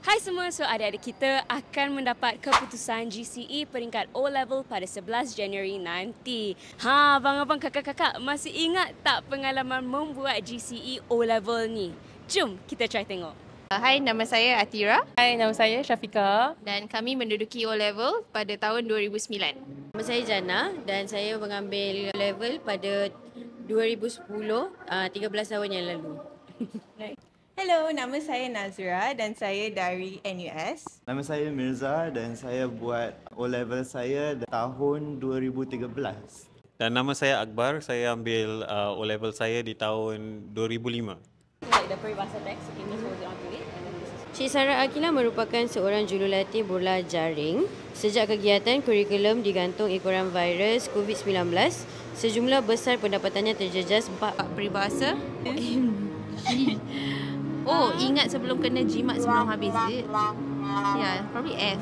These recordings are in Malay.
Hai semua, so adik-adik kita akan mendapat keputusan GCE peringkat O-Level pada 11 Januari nanti. Abang-abang, kakak-kakak masih ingat tak pengalaman membuat GCE O-Level ni? Jom kita try tengok. Hai, nama saya Atira. Hai, nama saya Syafiqah. Dan kami menduduki O-Level pada tahun 2009. Nama saya Jana dan saya mengambil O-Level pada 2010, 13 tahun yang lalu. Hello, nama saya Nazira dan saya dari NUS. Nama saya Mirza dan saya buat O-Level saya tahun 2013. Dan nama saya Akbar, saya ambil O-Level saya di tahun 2005. Cik Sarah Akila merupakan seorang jurulatih bola jaring. Sejak kegiatan kurikulum digantung ekoran virus COVID-19, sejumlah besar pendapatannya terjejas. Peribahasa. Oh, ingat sebelum kena jimat sebelum habis. Yeah, probably F.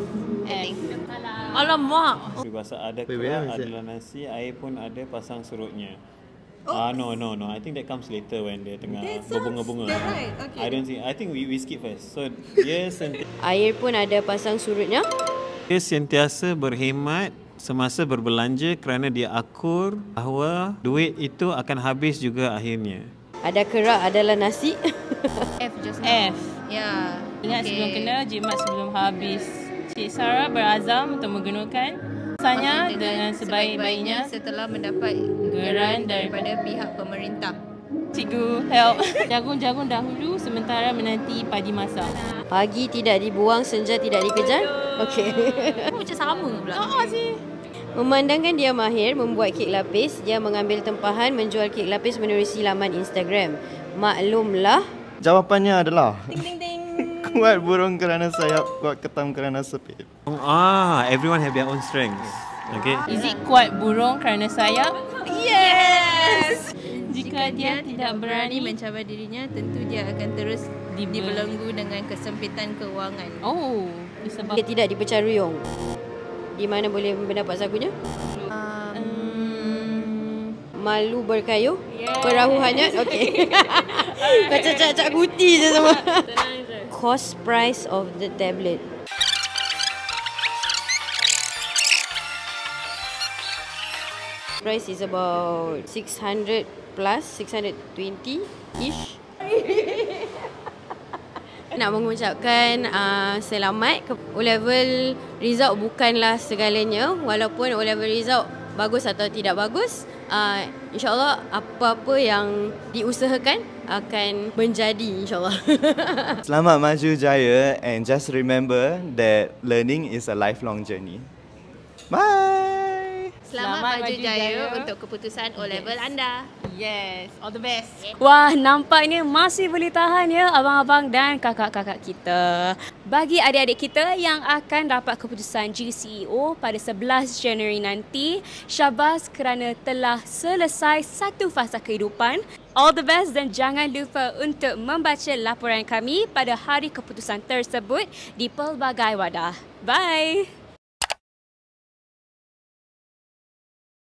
Alamak. Peribahasa ada kerak adalah nasi, air pun ada pasang surutnya. No. I think that comes later when dia tengah berbunga-bunga. Right. Okay. I don't think. I think we skip first. So Air pun ada pasang surutnya. dia sentiasa berhemat semasa berbelanja kerana dia akur bahawa duit itu akan habis juga akhirnya. Ada kerak adalah nasi. F just now. F. Ya. Ingat sebelum kena, jimat sebelum habis. Cik Sarah berazam untuk menggunakan masanya dengan sebaik-baiknya setelah mendapat geran daripada pihak pemerintah. Cikgu, help. Jagung-jagung dahulu sementara menanti padi masak. Pagi tidak dibuang, senja tidak dikejar. Okey. Macam sama pula. sih. Memandangkan dia mahir membuat kek lapis, dia mengambil tempahan menjual kek lapis menerusi laman Instagram. Maklumlah. Jawapannya adalah kuat burung kerana sayap, kuat ketam kerana sepit. Everyone have their own strengths. Okay. Is it kuat burung kerana sayap? Yes! Jika dia tidak berani mencabar dirinya, tentu dia akan terus dibelenggu dengan kesempitan keuangan. Oh, disebab Dia tidak dipecah ruyung. Di mana boleh mendapat sagunya? Malu berkayu, perahu hanyut. Okey. Macam cak-cak guti je semua. Cost price of the tablet. Price is about 600 plus, 620-ish. Nak mengucapkan selamat. O-Level result bukanlah segalanya. Walaupun O-Level result bagus atau tidak bagus, insyaAllah apa-apa yang diusahakan akan menjadi, insyaAllah. Selamat maju jaya and just remember that learning is a lifelong journey. Bye! Selamat maju jaya untuk keputusan O-Level anda. yes, all the best. Wah, nampaknya masih boleh tahan ya abang-abang dan kakak-kakak kita. Bagi adik-adik kita yang akan dapat keputusan GCEO pada 11 Januari nanti, syabas kerana telah selesai satu fasa kehidupan. All the best dan jangan lupa untuk membaca laporan kami pada hari keputusan tersebut di pelbagai wadah. Bye!